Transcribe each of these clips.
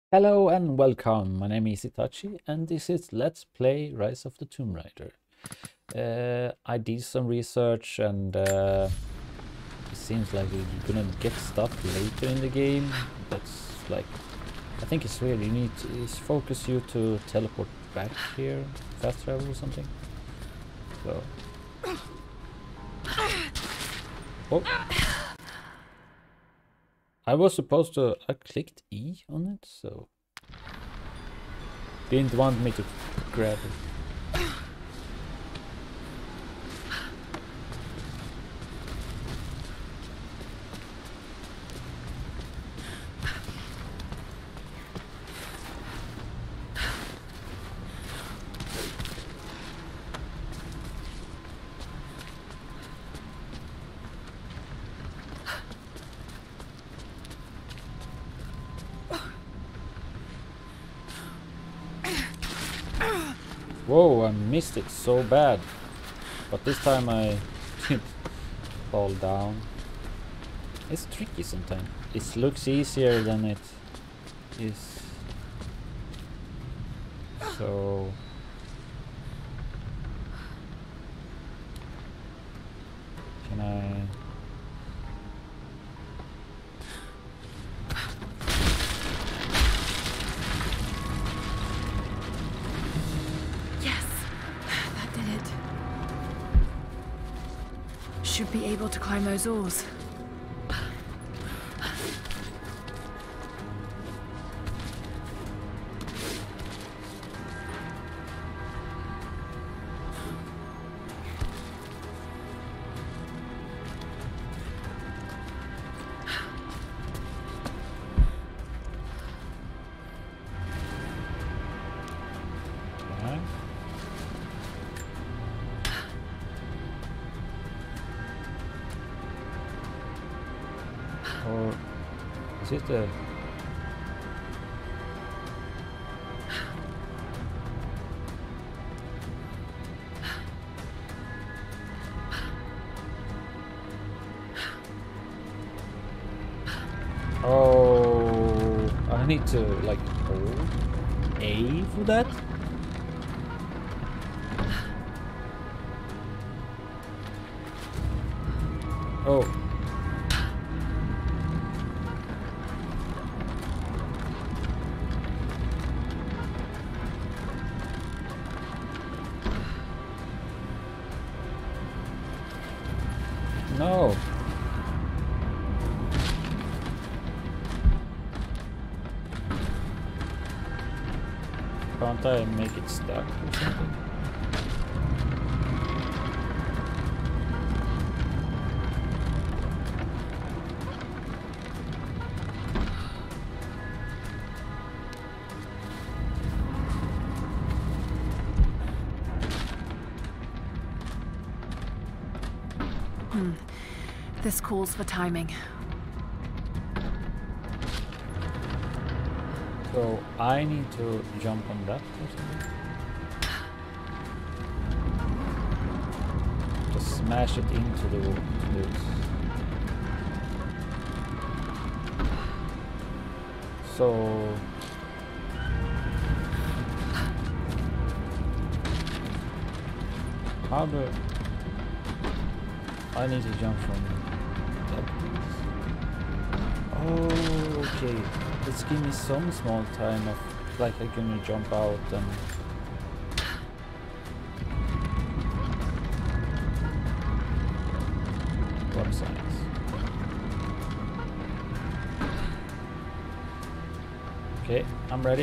Hello and welcome. My name is Itachi, and this is Let's Play Rise of the Tomb Raider. I did some research, and it seems like you're gonna get stuff later in the game. That's like, I think it's weird. You need to focus you to teleport back here, fast travel or something. So, oh, I was supposed to. I clicked E on it, so didn't want me to grab it. Whoa, I missed it so bad. But this time I didn't fall down. It's tricky sometimes. It looks easier than it is. So... Can I... Should be able to climb those oars. Or is it a... Oh, I need to like hold A for that? Oh. No. Can't I make it stuck or something? This calls for timing. So I need to jump on that or something? Just smash it into the wall. So how do I need to jump from that place? Oh, okay. Let's give me some small time of like I'm gonna jump out and what science. Okay, I'm ready.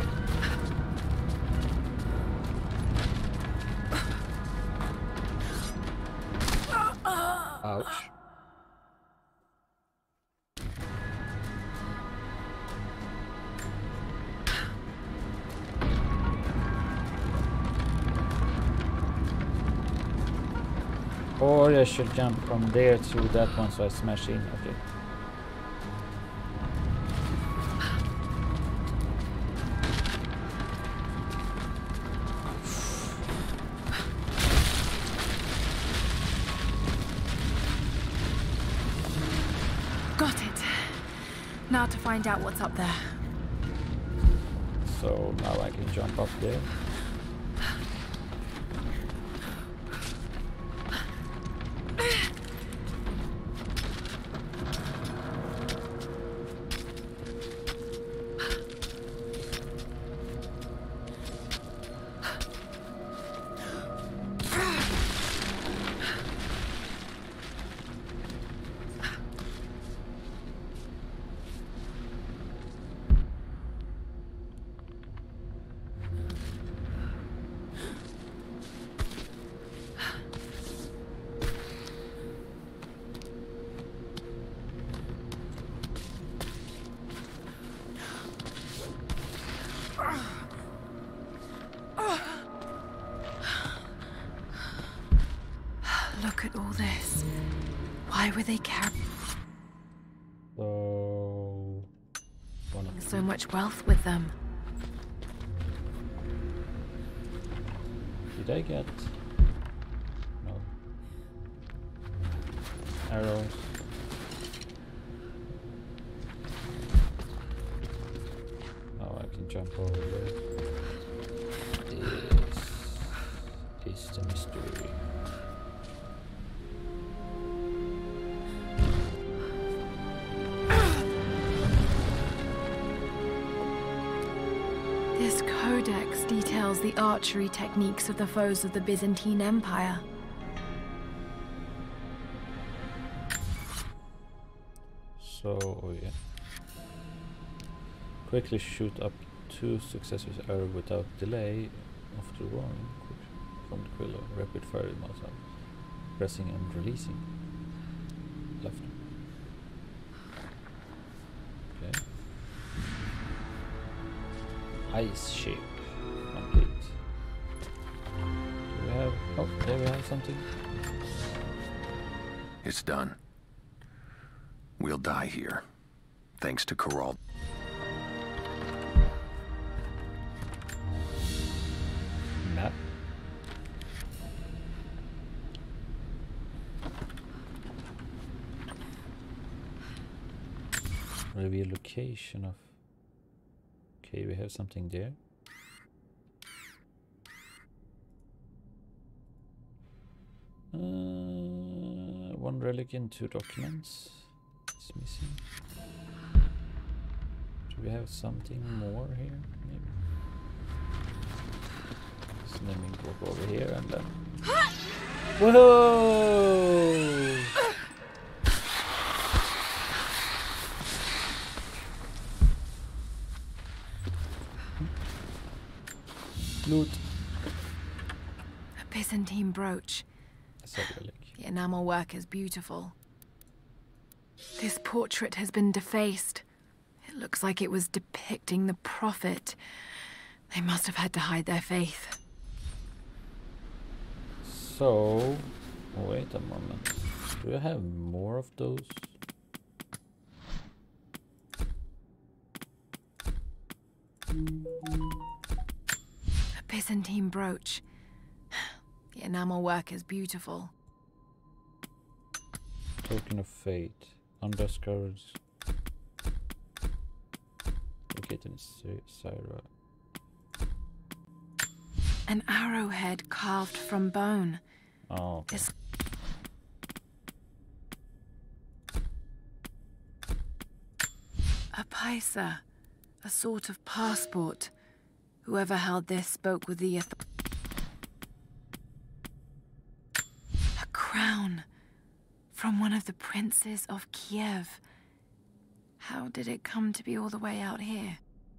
Ouch. Or I should jump from there to that one so I smash in. Okay. Got it. Now to find out what's up there. So now I can jump up there. Look at all this. Why were they carrying So so much wealth with them? did I get no arrows? Oh, I can jump over there. This is the mystery. This codex details the archery techniques of the foes of the Byzantine Empire. So, oh yeah. Quickly shoot up 2 successive arrows without delay after rolling from the quill. Rapid fire muscle. Pressing and releasing. Left. Okay. Ice shape. Complete. Do we have... Oh, there we have something. It's done. We'll die here, thanks to Corral. Map. Reveal location of... Okay, we have something there. One relic and 2 documents. It's missing. Do we have something more here? Maybe. So let me walk over here and then. Whoa! Loot. A Byzantine brooch. That's a relic. The enamel work is beautiful. This portrait has been defaced. It looks like it was depicting the prophet. They must have had to hide their faith. So, wait a moment. Do I have more of those? A Byzantine brooch. The enamel work is beautiful. Token of fate. Undiscovered. Located in Syra. An arrowhead carved from bone. Oh, okay. This a paisa, a sort of passport. Whoever held this spoke with the a crown from one of the princes of Kiev. How did it come to be all the way out here?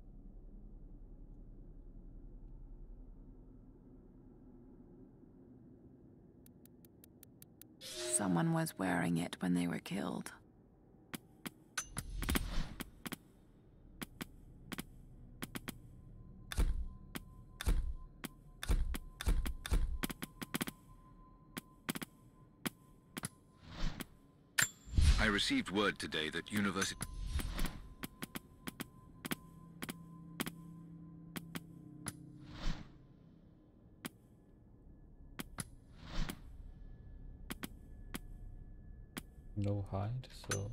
Someone was wearing it when they were killed. I received word today that University... No hide, so...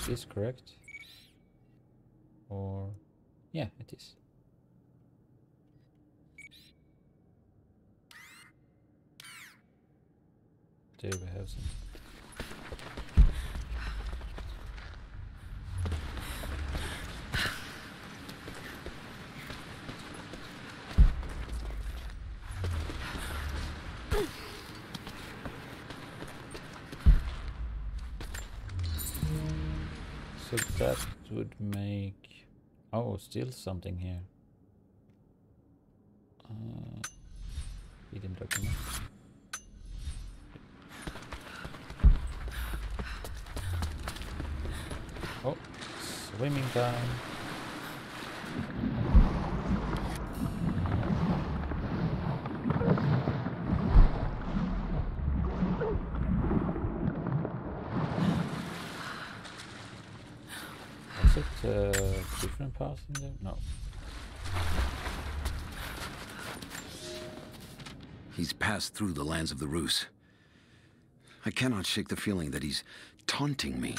this is correct. Or yeah, it is. There we have some. So that would make... Oh, still something here. Hidden document. Oh, swimming time. Is it different paths in there? No. He's passed through the lands of the Rus. I cannot shake the feeling that he's taunting me.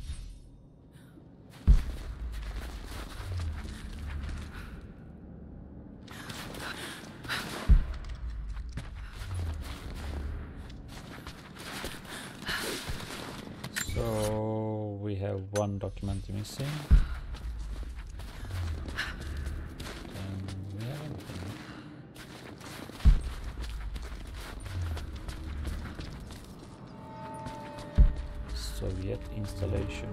So we have one document missing. And we have anything. Soviet installation.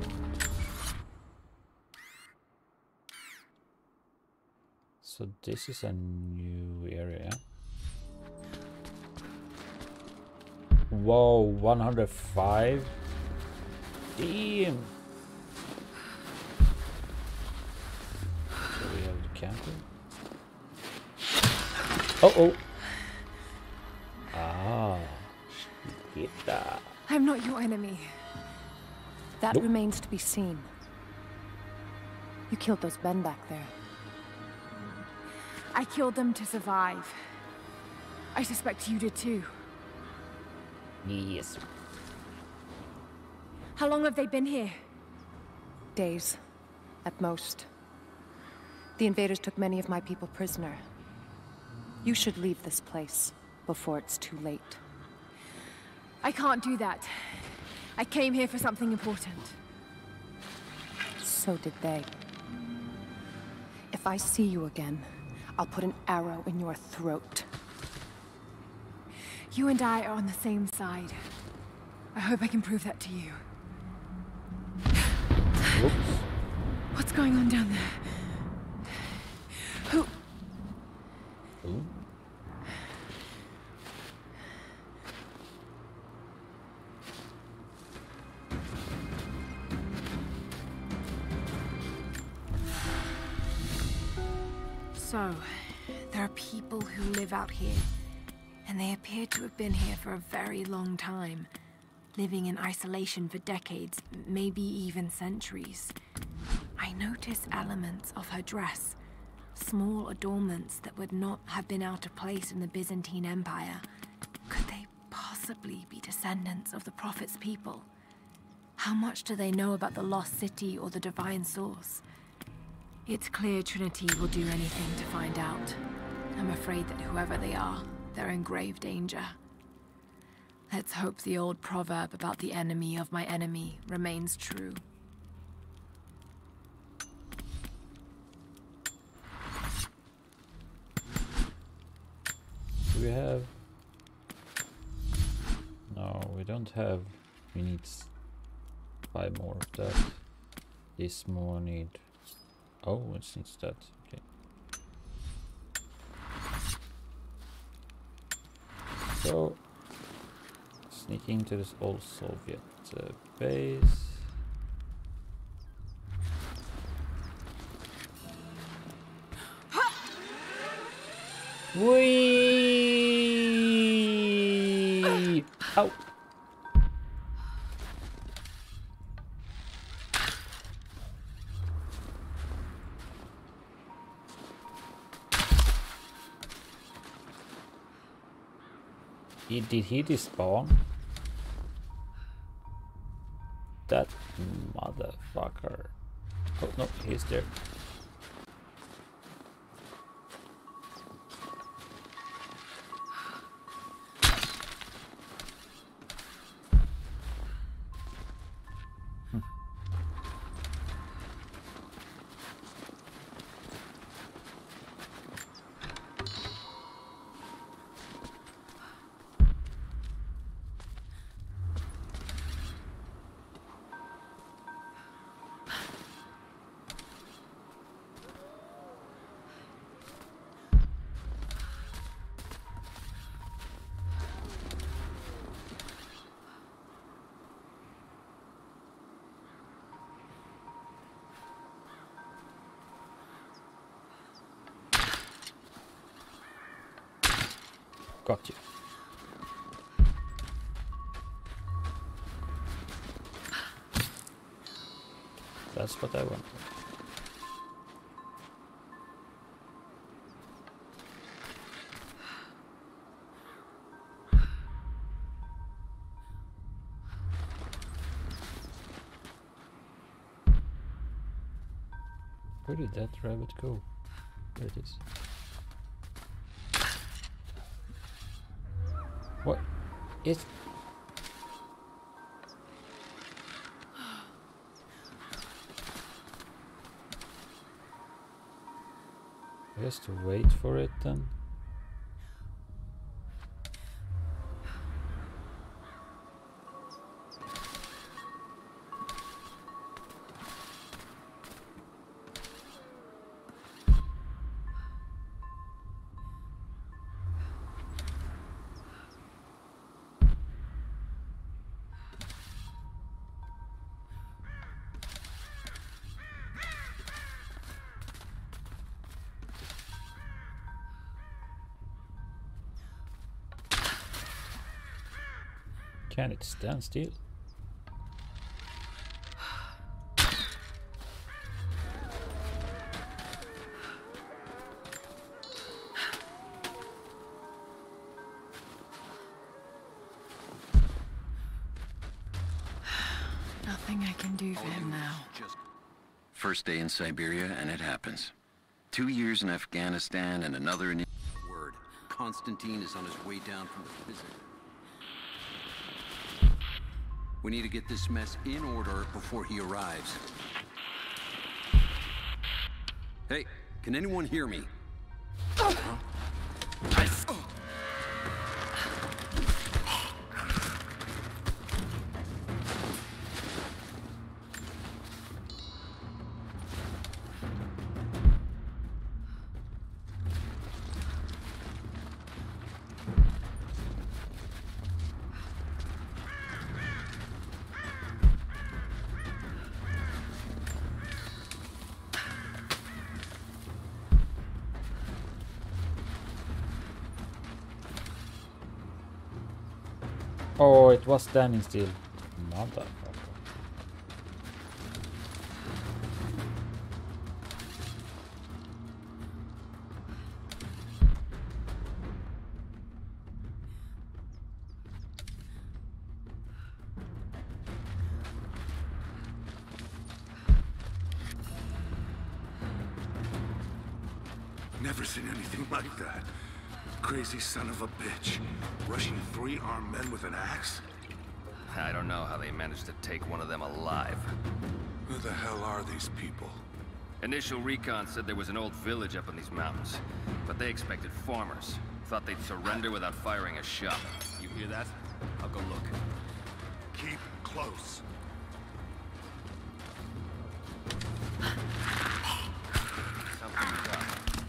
So this is a new area. Whoa, 105? Damn! So we have the camper. Oh! Ah, get that. I'm not your enemy. That Nope. remains to be seen. You killed those men back there. I killed them to survive. I suspect you did too. Yes. How long have they been here? Days, at most. The invaders took many of my people prisoner. You should leave this place before it's too late. I can't do that. I came here for something important. So did they. If I see you again, I'll put an arrow in your throat. You and I are on the same side. I hope I can prove that to you. Whoops. What's going on down there? Who? Ooh. So, there are people who live out here, and they appear to have been here for a very long time, living in isolation for decades, maybe even centuries. I notice elements of her dress, small adornments that would not have been out of place in the Byzantine Empire. Could they possibly be descendants of the Prophet's people? How much do they know about the lost city or the divine source? It's clear Trinity will do anything to find out. I'm afraid that whoever they are, they're in grave danger. Let's hope the old proverb about the enemy of my enemy remains true. Do we have... No, we don't have... We need 5 more of that. This more need... Oh, it needs that. Okay. So, sneaking to this old Soviet base. Whee! Ow! Did he despawn? that motherfucker. Oh no, he's there. Got you. That's what I want. Where did that rabbit go? There it is. What is... I guess to wait for it then. Can it stand still? Nothing I can do for him now. First day in Siberia, and it happens. 2 years in Afghanistan and another in... Word. Konstantin is on his way down from the prison. We need to get this mess in order before he arrives. Hey, can anyone hear me? Oh, it was standing still. Motherfucker. Never seen anything like that. Crazy son of a bitch. Rushing 3 armed men with an axe? I don't know how they managed to take one of them alive. Who the hell are these people? Initial recon said there was an old village up in these mountains, but they expected farmers. Thought they'd surrender without firing a shot. You hear that? I'll go look. Keep close. Something's up.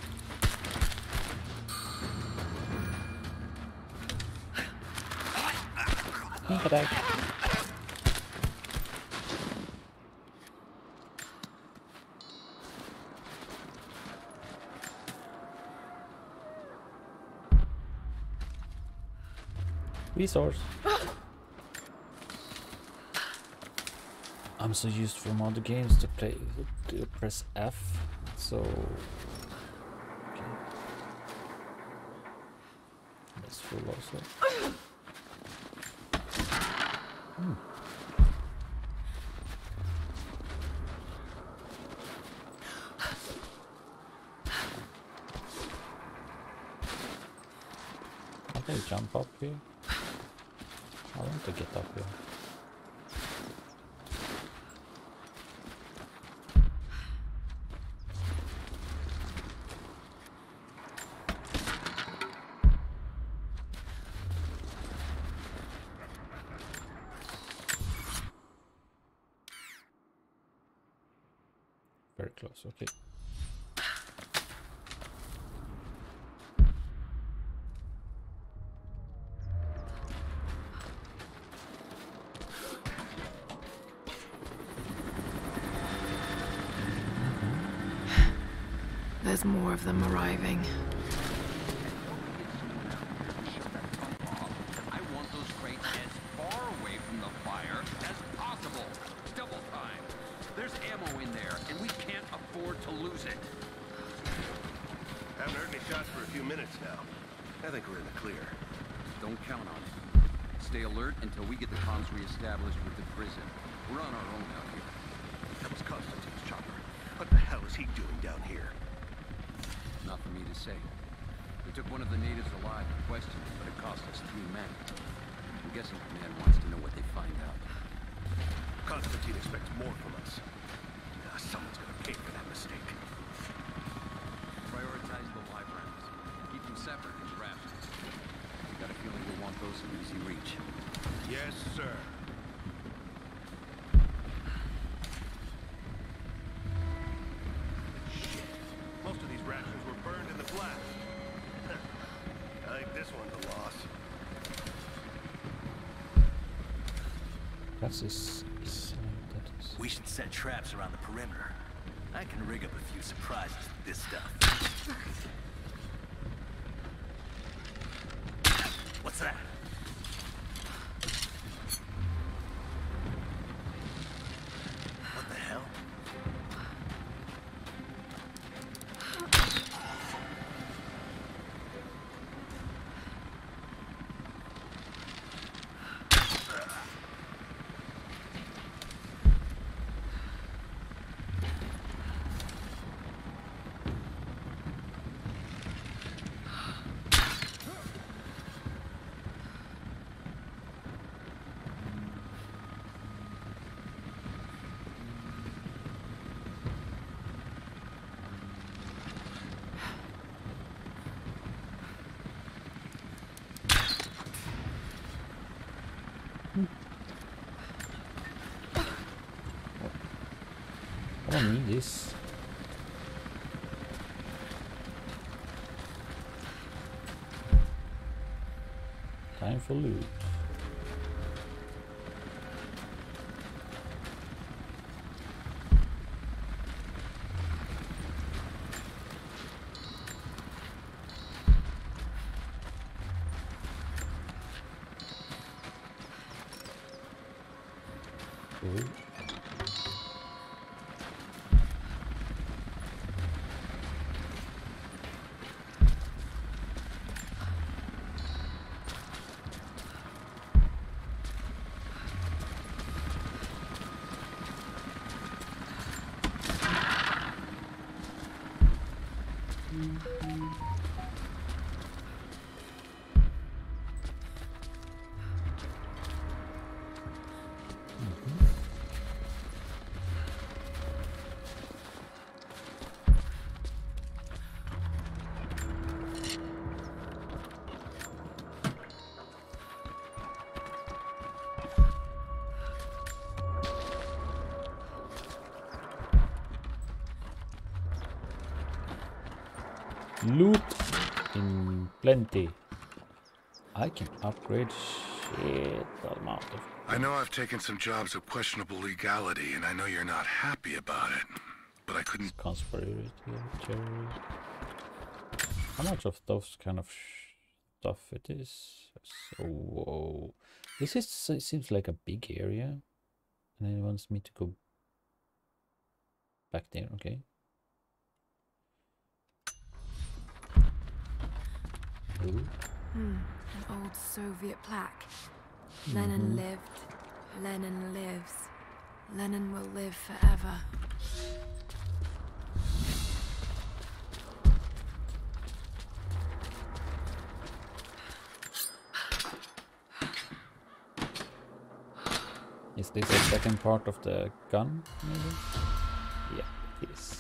Resource. I'm so used from other games to play to press F, so okay. That's full also. Can I jump up here? I want to get up here. Very close, okay. There's more of them arriving. I want those crates as far away from the fire as possible. Double time. There's ammo in there, and we can't afford to lose it. Haven't heard any shots for a few minutes now. I think we're in the clear. Don't count on it. Stay alert until we get the comms reestablished with the prison. We're on our own out here. That was Constantine's chopper. What the hell is he doing down here? Not for me to say. We took one of the natives alive and questioned him, but it cost us 3 men. I'm guessing Command wants to know what they find out. Constantine expects more from us. Someone's gonna pay for that mistake. Prioritize the live rounds. Keep them separate from the raptors. We got a feeling we'll want those in easy reach. Yes, sir. Shit. Most of these rations were burned in the blast. I think this one's a loss. That's his We should set traps around the perimeter. I can rig up a few surprises with this stuff. What's that? What the hell? I don't need this. Time for loot. Cool. Loot in plenty. I can upgrade shit amount of. I know I've taken some jobs of questionable legality, and I know you're not happy about it. But I couldn't... Conspiracy, terrorism. How much of those kind of stuff it is? So, whoa. This is, seems like a big area. And then it wants me to go back there, okay. Ooh. An old Soviet plaque. Lenin lived. Lenin lives. Lenin will live forever. this the second part of the gun, maybe? Yeah, it is.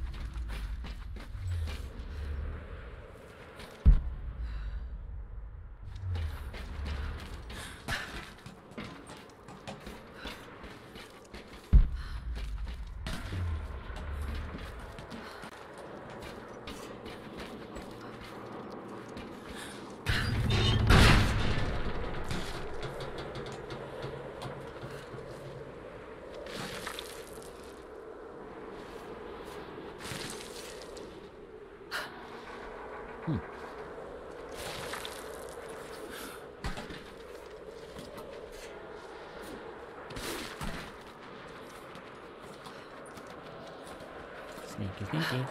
Sneaky, sneaky.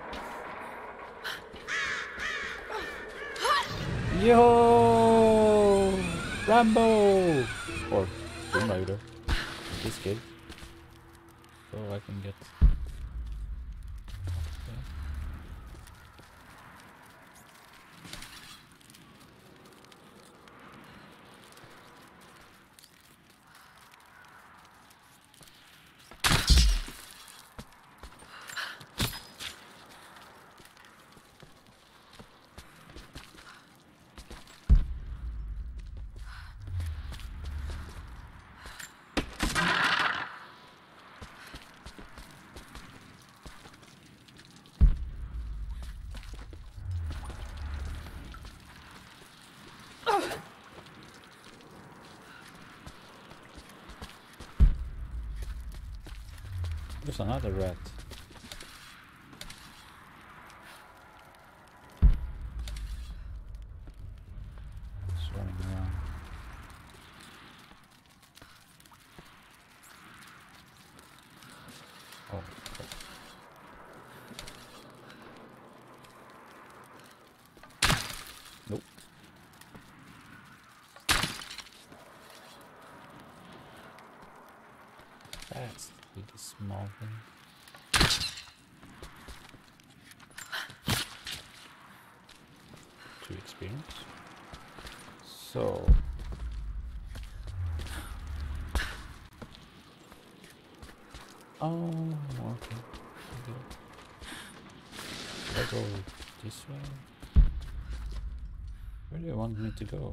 Yo! Rambo! Or Tomb Raider. In this case. So I can get... Okay. There's another rat. It's running around. Oh, crap. Nope. That's really small thing. To experience. So okay. Should I go this way? Where do you want me to go?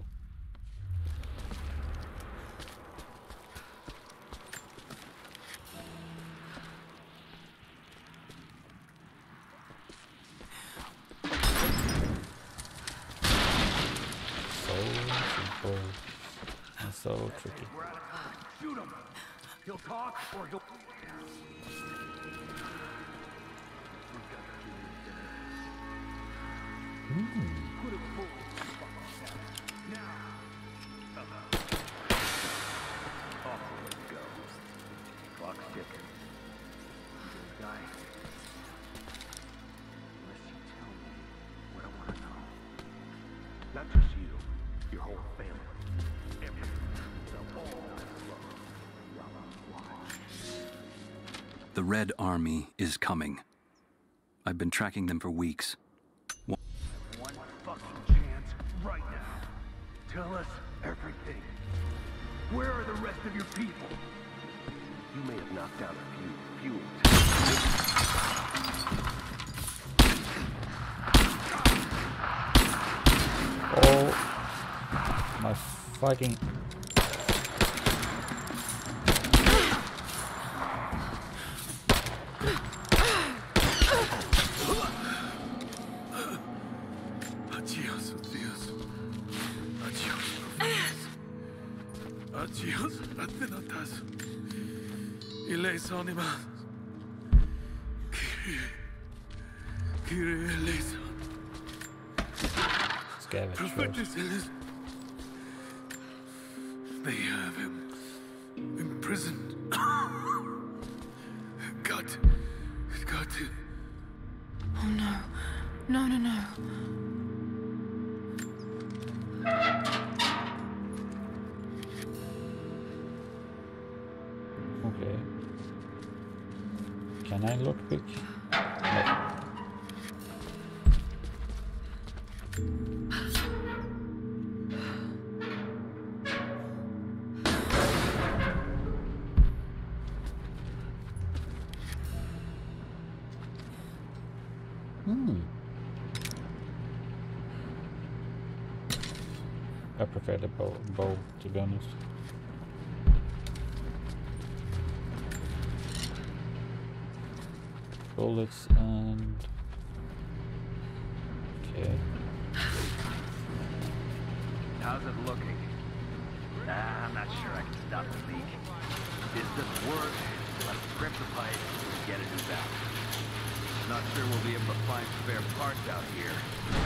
So tricky. Shoot him. He'll talk or he'll... Clock's ticking. You'll die. Unless you tell me what I want to know. Not just you, your whole family. The Red Army is coming. I've been tracking them for weeks. One fucking chance right now. Tell us everything. Where are the rest of your people? You may have knocked down a few Oh my fucking... Scavengers. They have him imprisoned. Got it. Oh no. No, no, no. Okay. Can I lockpick? No. I prefer the bow, to be honest. Bullets and... okay. How's it looking? I'm not sure I can stop the leak. This doesn't work. Let's rip the pipe and get a new valve. Not sure we'll be able to find spare parts out here.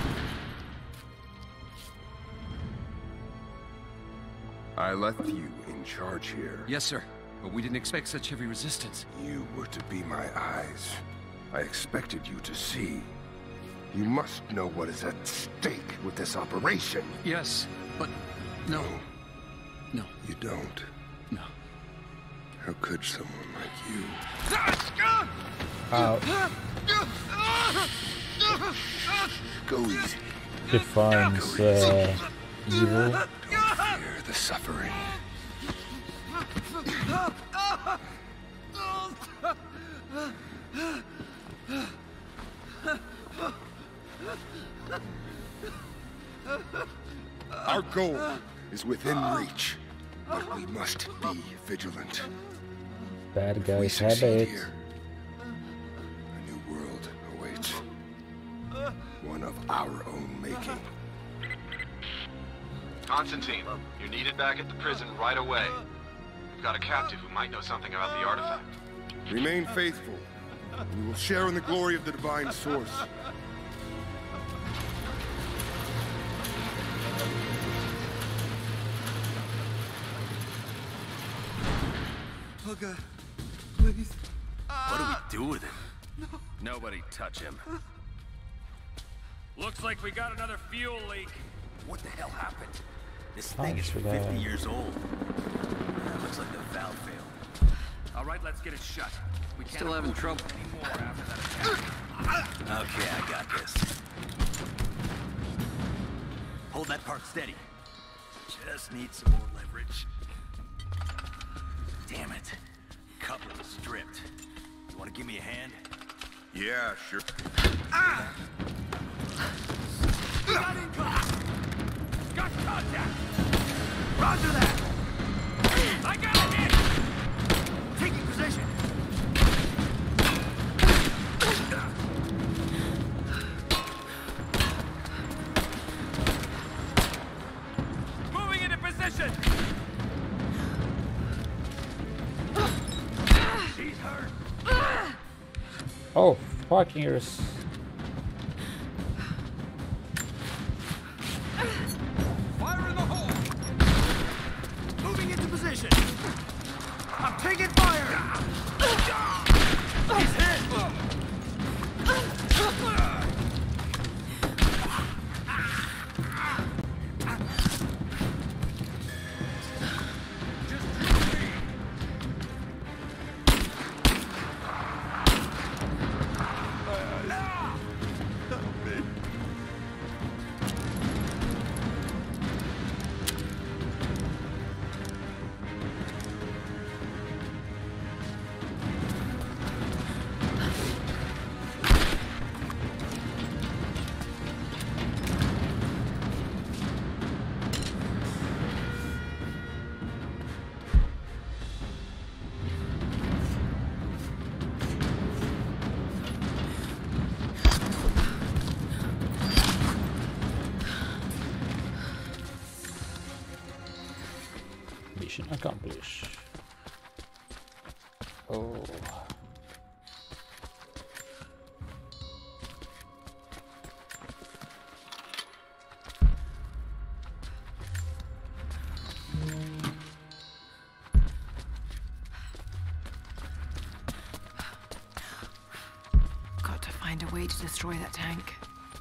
I left you in charge here. Yes, sir. But we didn't expect such heavy resistance. You were to be my eyes. I expected you to see. You must know what is at stake with this operation. Yes, but no. No. You don't. No. How could someone like you? Go easy. Defines evil. Don't fear the suffering. Our goal is within reach, but we must be vigilant. Bad We guys succeed habit. here. A new world awaits. One of our own making. Constantine, you're needed back at the prison right away. We've got a captive who might know something about the artifact. Remain faithful. We will share in the glory of the divine source. Oh God, please. What do we do with him? Nobody touch him. Looks like we got another fuel leak. What the hell happened? This thing is should 50 I- years old. Looks like the valve failed. All right, let's get it shut. We can't Still having trouble? anymore after that attack. Okay, I got this. Hold that part steady. Just need some more leverage. Damn it. Coupler was stripped. You want to give me a hand? Yeah, sure. Got contact! Roger that! I got a hit! Taking position! Moving into position! She's hurt! Oh, fucking yours. Fire in the hole! Moving into position! I'm taking fire! He's hit! Mission accomplished. Oh. Got to find a way to destroy that tank.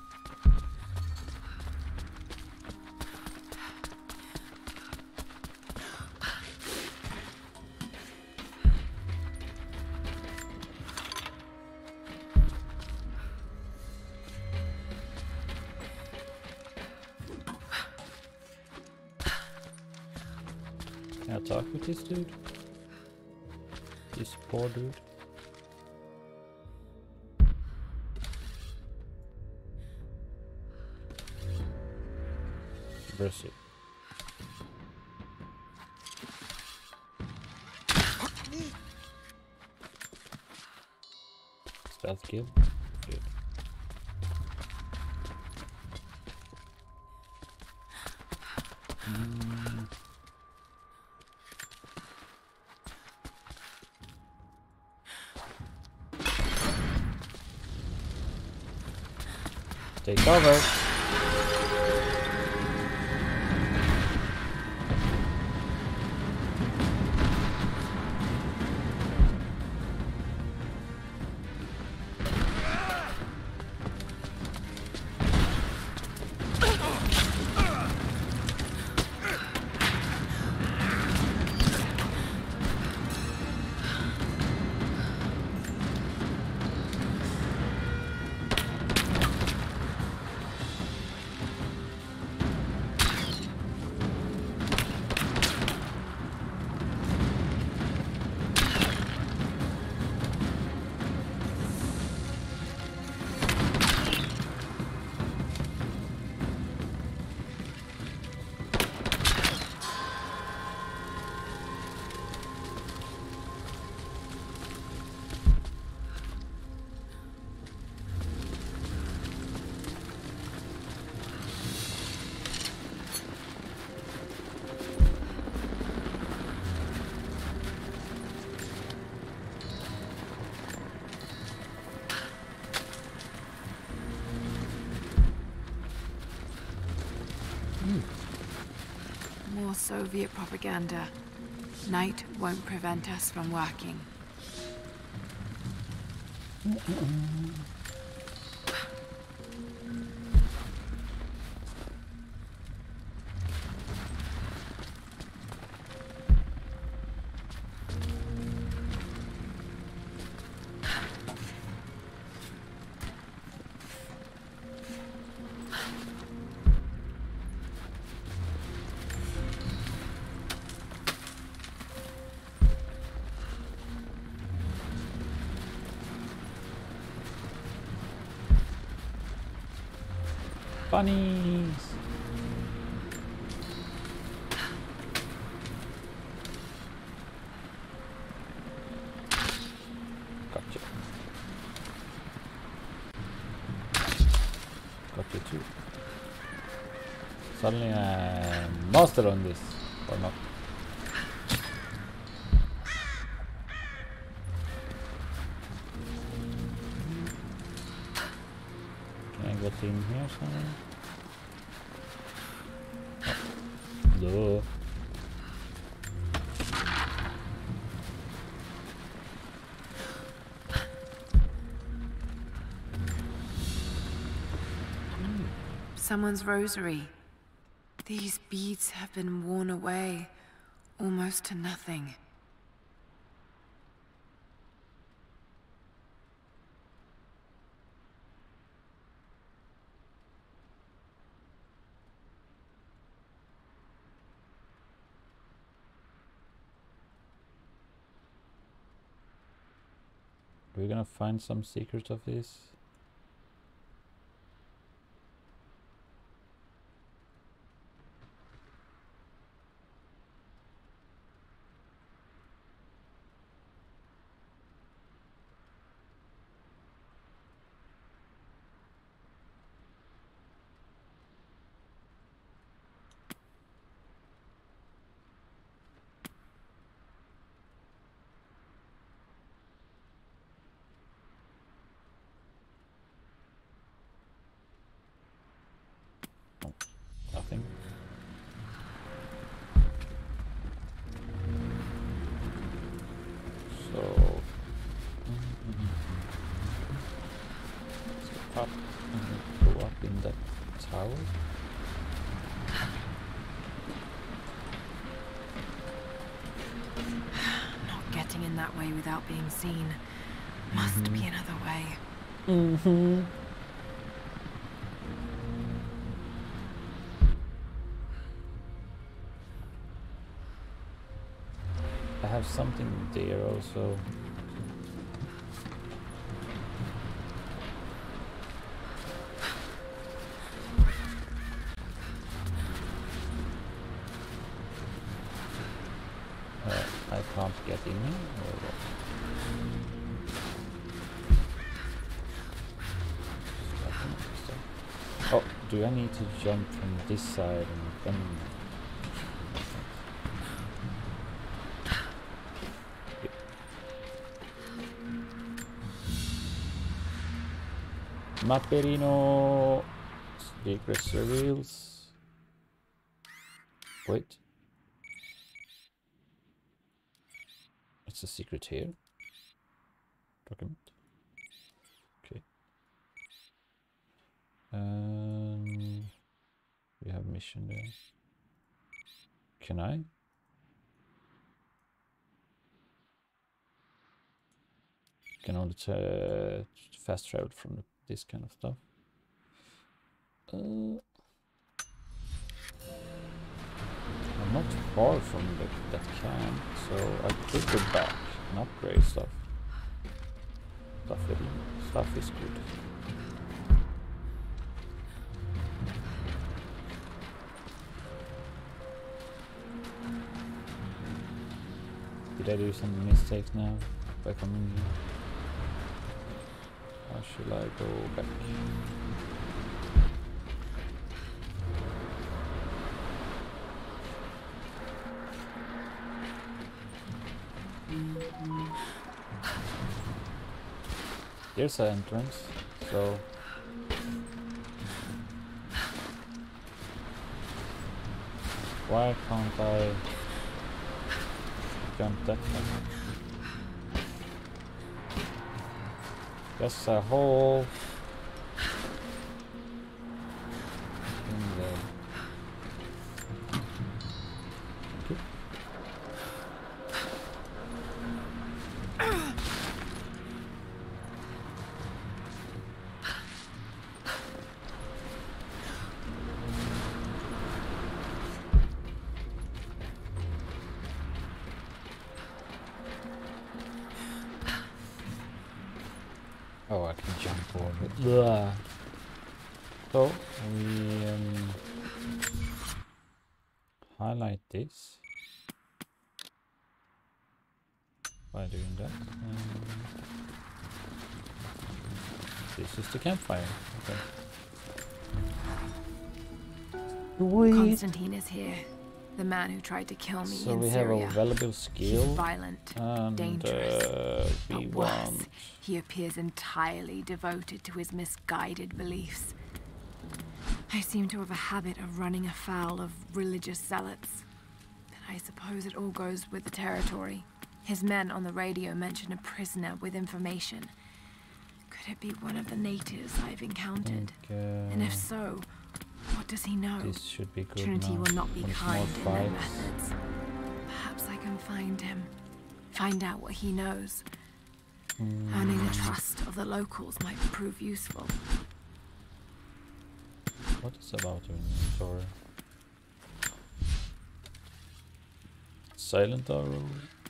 Can I talk with this dude? This poor dude. Brazil. Stealth kill. Good. Take cover. More Soviet propaganda. Night won't prevent us from working. Bunnies! Gotcha. Gotcha too. Suddenly I'm master on this, or not. Can I get in here somewhere? Oh. Duh. Someone's rosary. These beads have been worn away, almost to nothing. We're gonna find some secrets of this. Nothing. So let's go up and go up in that tower. Not getting in that way without being seen. Must be another way. I have something there also. do I need to jump from this side and then... Mapperino! Secret reveals. Wait. It's a secret here. Document. Okay. We have mission there. Can I? Can only fast travel from this kind of stuff. I'm not far from that camp, so I could go back and upgrade stuff. Stuff is good. Did I do some mistakes now by coming here? Or should I go back? There's an entrance, so why can't I jump that way? Just a hole in there. Thank you. Oh, I can jump over it. Blah. So we highlight this by doing that. This is the campfire. Okay. Constantine is here. The man who tried to kill me so in we Syria. have a valuable skill. He's violent, and, dangerous, we but worse, want... he appears entirely devoted to his misguided beliefs. I seem to have a habit of running afoul of religious zealots. But I suppose it all goes with the territory. His men on the radio mention a prisoner with information. Could it be one of the natives I've encountered? And if so, what does he know? This should be good. Trinity now. will not be kind in their fights. methods. Perhaps I can find him. Find out what he knows. Earning the trust of the locals might prove useful. What is about inventory? Silent arrow.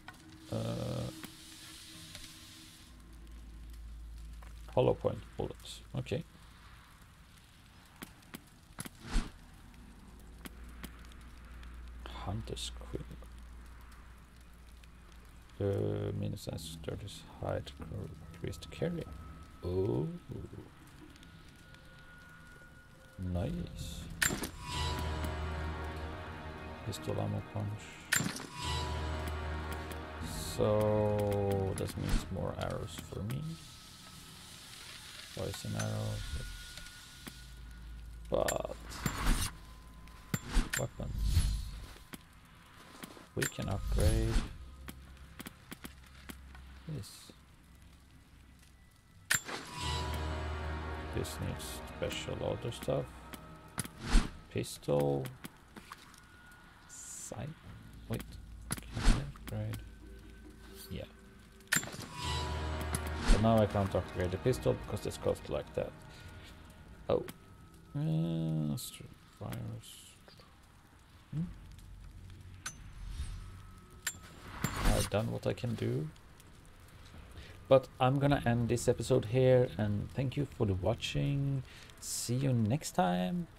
Hollow point bullets. Okay. Hunter's quill. The minus starters height increase to carry. Oh, nice. Pistol ammo punch. So this means more arrows for me. Poison arrows. But weapons. We can upgrade this. This needs special other stuff. Pistol. Sight. Wait. Can I upgrade? Yeah. So now I can't upgrade the pistol because it's cost like that. Oh. Virus. I've done what I can do. But I'm gonna end this episode here and thank you for the watching. See you next time.